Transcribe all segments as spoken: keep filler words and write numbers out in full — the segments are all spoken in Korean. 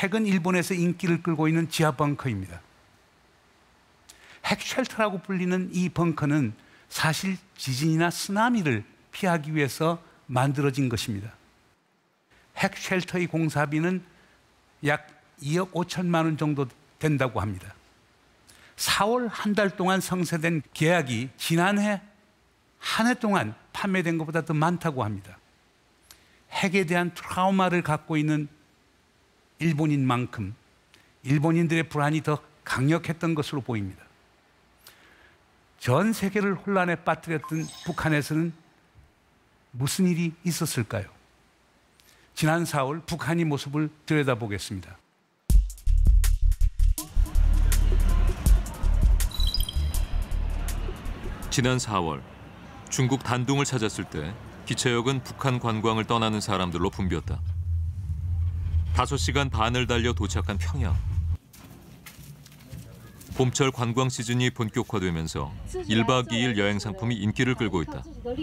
최근 일본에서 인기를 끌고 있는 지하 벙커입니다. 핵쉘터라고 불리는 이 벙커는 사실 지진이나 쓰나미를 피하기 위해서 만들어진 것입니다. 핵쉘터의 공사비는 약 이억 오천만 원 정도 된다고 합니다. 사월 한 달 동안 성사된 계약이 지난해 한 해 동안 판매된 것보다 더 많다고 합니다. 핵에 대한 트라우마를 갖고 있는 일본인 만큼 일본인들의 불안이 더 강력했던 것으로 보입니다. 전 세계를 혼란에 빠뜨렸던 북한에서는 무슨 일이 있었을까요? 지난 사월 북한의 모습을 들여다보겠습니다. 지난 사월 중국 단둥을 찾았을 때 기차역은 북한 관광을 떠나는 사람들로 붐볐다. 다섯 시간 반을 달려 도착한 평양. 봄철 관광 시즌이 본격화되면서 일 박 이 일 여행 상품이 인기를 끌고 있다.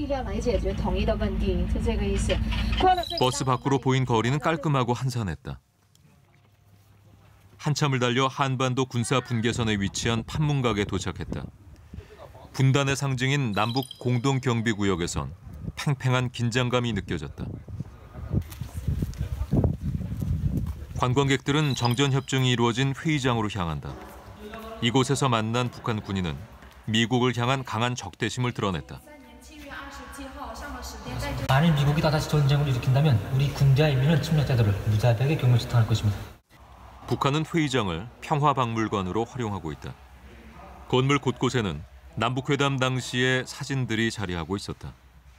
버스 밖으로 보인 거리는 깔끔하고 한산했다. 한참을 달려 한반도 군사 분계선에 위치한 판문각에 도착했다. 분단의 상징인 남북 공동경비구역에선 팽팽한 긴장감이 느껴졌다. 관광객들은 정전협정이 이루어진 회의장으로 향한다. 이곳에서 만난 북한 군인은 미국을 향한 강한 적대심을 드러냈다. 만일 미국이 다시 전쟁을 일으킨다면 우리 군대와 인민은 침략자들을 무자비하게 경멸시당할 것입니다. 북한은 회의장을 평화박물관으로 활용하고 있다. 건물 곳곳에는 남북회담 당시의 사진들이 자리하고 있었다.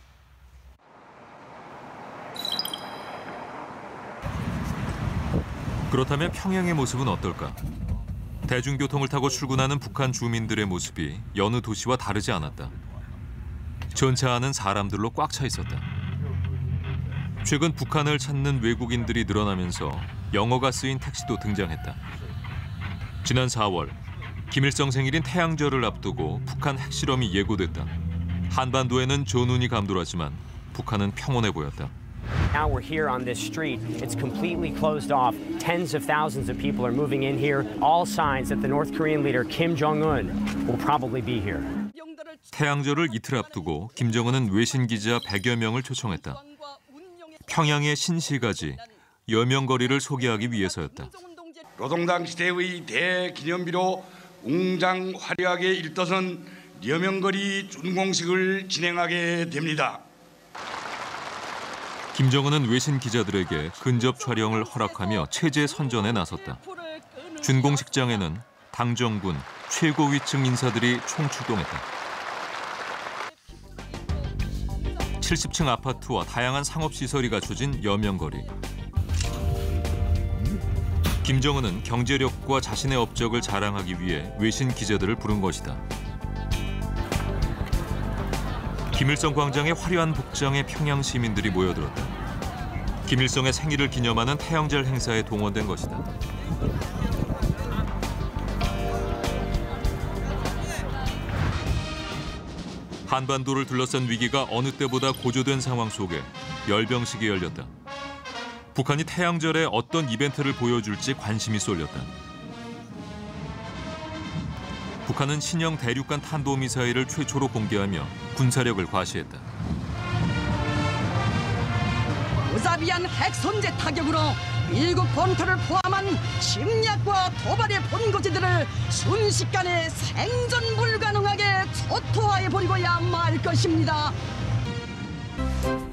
그렇다면 평양의 모습은 어떨까? 대중교통을 타고 출근하는 북한 주민들의 모습이 여느 도시와 다르지 않았다. 전차안은 사람들로 꽉 차 있었다. 최근 북한을 찾는 외국인들이 늘어나면서 영어가 쓰인 택시도 등장했다. 지난 사월 김일성 생일인 태양절을 앞두고 북한 핵실험이 예고됐다. 한반도에는 전운이 감돌았지만 북한은 평온해 보였다. Now we're here on this street. It's completely closed off. Tens of thousands of people are moving in here. All signs that the North Korean leader Kim Jong-un will probably be here. 태양절을 이틀 앞두고 김정은은 외신 기자 백여 명을 초청했다. 평양의 신시가지, 여명거리를 소개하기 위해서였다. 노동당 시대의 대기념비로 웅장 화려하게 일떠선 여명거리 준공식을 진행하게 됩니다. 김정은은 외신 기자들에게 근접 촬영을 허락하며 체제 선전에 나섰다. 준공식장에는 당정군 최고위층 인사들이 총출동했다. 칠십 층 아파트와 다양한 상업시설이 갖춰진 여명거리. 김정은은 경제력과 자신의 업적을 자랑하기 위해 외신 기자들을 부른 것이다. 김일성 광장의 화려한 복장에 평양 시민들이 모여들었다. 김일성의 생일을 기념하는 태양절 행사에 동원된 것이다. 한반도를 둘러싼 위기가 어느 때보다 고조된 상황 속에 열병식이 열렸다. 북한이 태양절에 어떤 이벤트를 보여줄지 관심이 쏠렸다. 북한은 신형 대륙간 탄도미사일을 최초로 공개하며 군사력을 과시했다. 무자비한 핵선제 타격으로 미국 본토를 포함한 침략과 도발의 본거지들을 순식간에 생존 불가능하게 초토화해버리고야 말 것입니다.